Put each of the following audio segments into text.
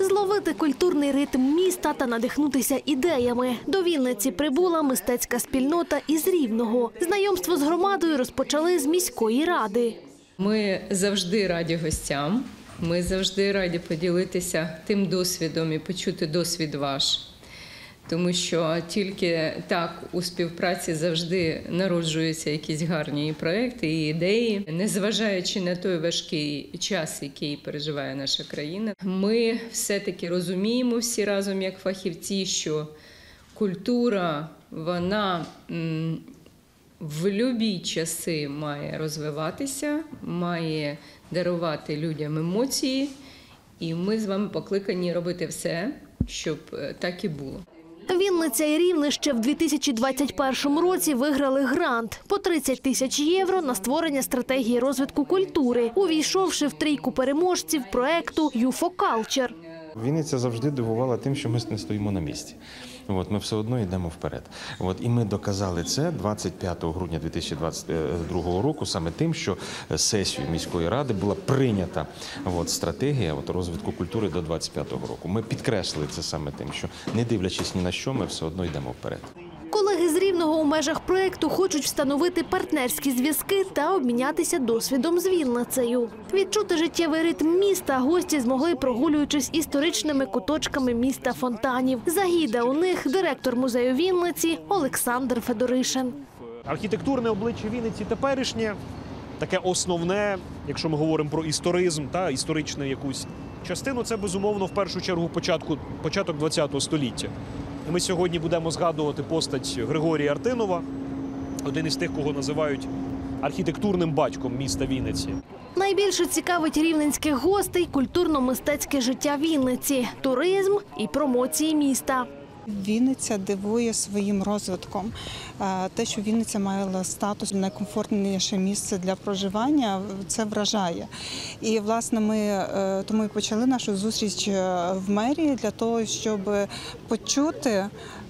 Зловити культурний ритм міста та надихнутися ідеями. До Вінниці прибула мистецька спільнота із Рівного. Знайомство з громадою розпочали з міської ради. Ми завжди раді гостям, ми завжди раді поділитися тим досвідом і почути досвід ваш. Тому що тільки так у співпраці завжди народжуються якісь гарні проекти і ідеї. Незважаючи на той важкий час, який переживає наша країна, ми все-таки розуміємо всі разом як фахівці, що культура, вона в любі часи має розвиватися, має дарувати людям емоції. І ми з вами покликані робити все, щоб так і було. Вінниця і Рівне ще в 2021 році виграли грант по 30 тисяч євро на створення стратегії розвитку культури, увійшовши в трійку переможців проекту «UFO Culture». Вінниця завжди дивувала тим, що ми не стоїмо на місці. Ми все одно йдемо вперед. І ми доказали це 25 грудня 2022 року саме тим, що сесією міської ради була прийнята стратегія розвитку культури до 2025 року. Ми підкреслили це саме тим, що не дивлячись ні на що, ми все одно йдемо вперед. Колеги з Рівного у межах проєкту хочуть встановити партнерські зв'язки та обмінятися досвідом з Вінницею. Відчути життєвий ритм міста гості змогли, прогулюючись історичними куточками міста Фонтанів. Загіда у них директор музею Вінниці Олександр Федоришин. Архітектурне обличчя Вінниці теперішнє, таке основне, якщо ми говоримо про історизм та історичну якусь частину, це безумовно в першу чергу початок ХХ століття. Ми сьогодні будемо згадувати постать Григорія Артинова, один із тих, кого називають архітектурним батьком міста Вінниці. Найбільше цікавить рівненських гостей культурно-мистецьке життя Вінниці, туризм і промоції міста. Вінниця дивує своїм розвитком. Те, що Вінниця має статус найкомфортніше місце для проживання, це вражає. І, власне, ми тому і почали нашу зустріч в мерії для того, щоб почути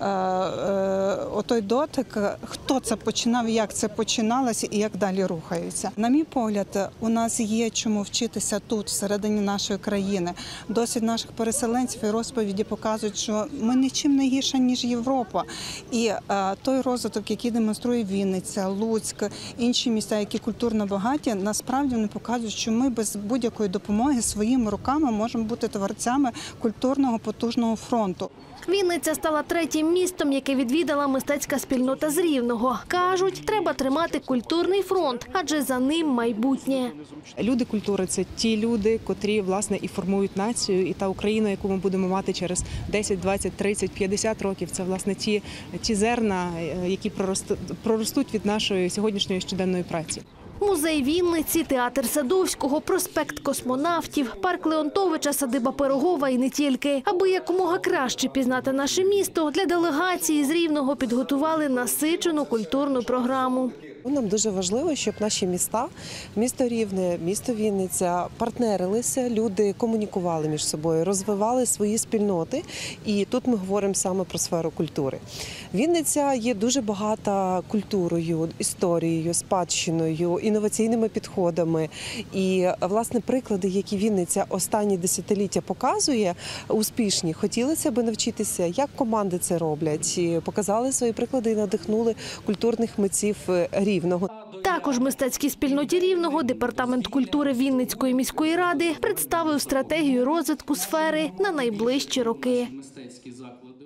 отой дотик, хто це починав, як це починалося і як далі рухається. На мій погляд, у нас є чому вчитися тут, всередині нашої країни. Досвід наших переселенців і розповіді показують, що ми нічим не гірше, ніж Європа. І той розвиток, який демонструє Вінниця, Луцьк, інші міста, які культурно багаті, насправді вони показують, що ми без будь-якої допомоги своїми руками можемо бути творцями культурного потужного фронту. Вінниця стала третім містом, яке відвідала мистецька спільнота з Рівного. Кажуть, треба тримати культурний фронт, адже за ним майбутнє. Люди культури – це ті люди, котрі, власне, і формують націю. І та Україна, яку ми будемо мати через 10, 20, 30, 50 років, це, власне, ті зерна, які проростуть від нашої сьогоднішньої щоденної праці. Музей Вінниці, театр Садовського, проспект Космонавтів, парк Леонтовича, садиба Пирогова і не тільки. Аби якомога краще пізнати наше місто, для делегації з Рівного підготували насичену культурну програму. Нам дуже важливо, щоб наші міста, місто Рівне, місто Вінниця, партнерилися, люди комунікували між собою, розвивали свої спільноти. І тут ми говоримо саме про сферу культури. Вінниця є дуже багата культурою, історією, спадщиною, інноваційними підходами. І, власне, приклади, які Вінниця останні десятиліття показує, успішні, хотілося б навчитися, як команди це роблять. Показали свої приклади і надихнули культурних митців Рівного. Також мистецькій спільноті Рівного департамент культури Вінницької міської ради представив стратегію розвитку сфери на найближчі роки.